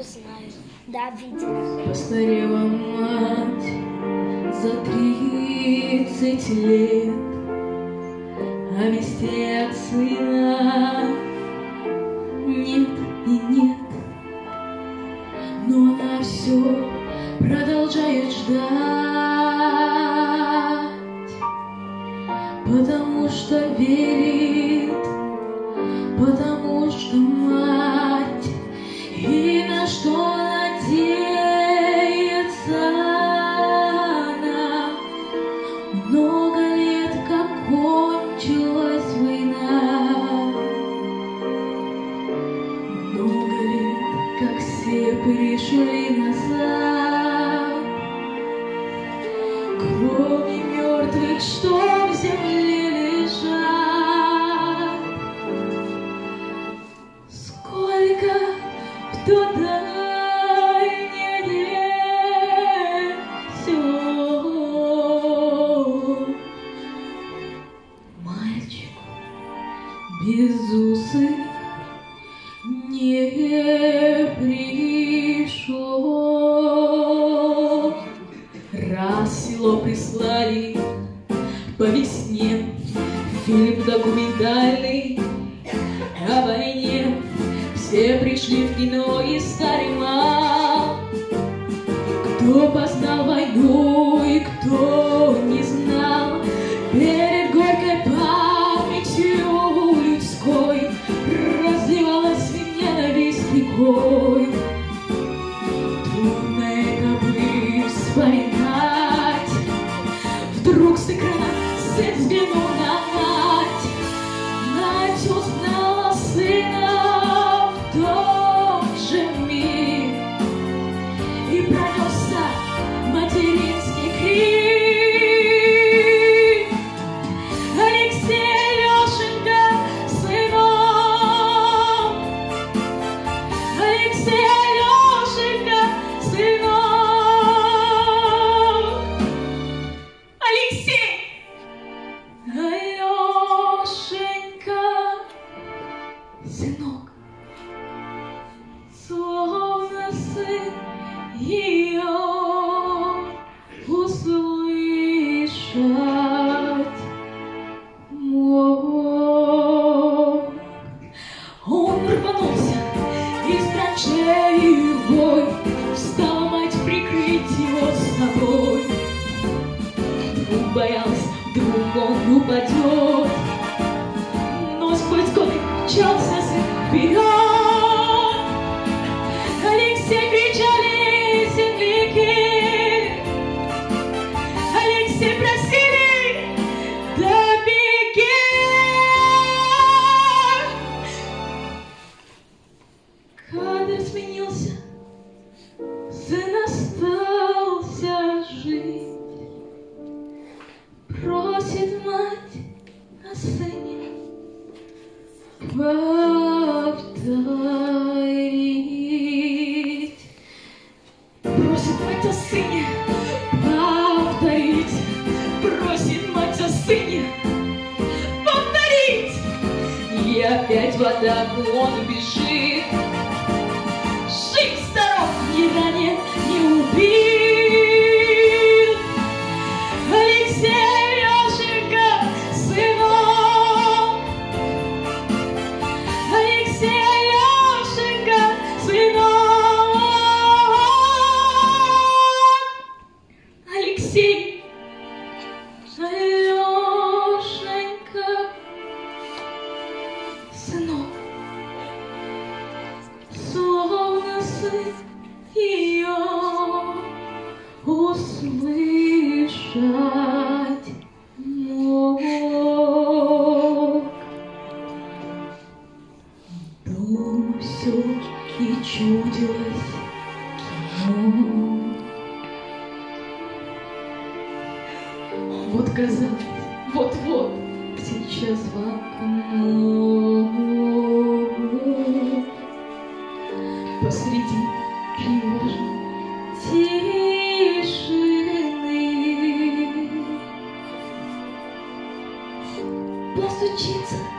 Знаю, да, видела. Постарела мать за 30 лет, а вестей от сына нет и нет. Но она все продолжает ждать, потому что верит, потому что мать, и на что надеется она. Много лет, как кончилась война, много лет, как все пришли назад, кроме мертвых, что в земле лежат. Сколько в тот дальний сел мальчик безусый не пришел. Раз село прислали по весне фильм документальный о войне. Все пришли в кино и стали мал. Кто познал войну и кто не знал, перед горькой памятью людской разливалась ненависть рекой. Трудно это бы вспоминать. Вдруг с экрана сын взглянул на мать. Мать узнала сына в тот же миг, и пронесся материнский крик: Алексей, Алешенька, сынок! Алексей, Алешенька, сынок! Алексей! Алешенька, сынок! Словно сын ее услышать мог. Он рванулся из траншеи в бой, встала мать прикрыть его собой. Вдруг боялась, вдруг он упадет, но сквозь годы мчался сын вперед. Алексей, кричали земляки, Алексей, просили, да беги. Кадр сменился, сын остался жить. Просит мать о сыне повторить. Просит мать о сыне повторить. Просит мать о сыне повторить. И опять в атаку он бежит. Жив, здоров, не ранен, не убит. Алексей, Алешенька, сынок! Алексей, Алешенька, сынок! Алексей, Алешенька, сынок! Словно сын ее услышать мог. Дома все-таки чудилось кино. Вот казалось, вот-вот сейчас в окно. Посреди тревожной тишины постучится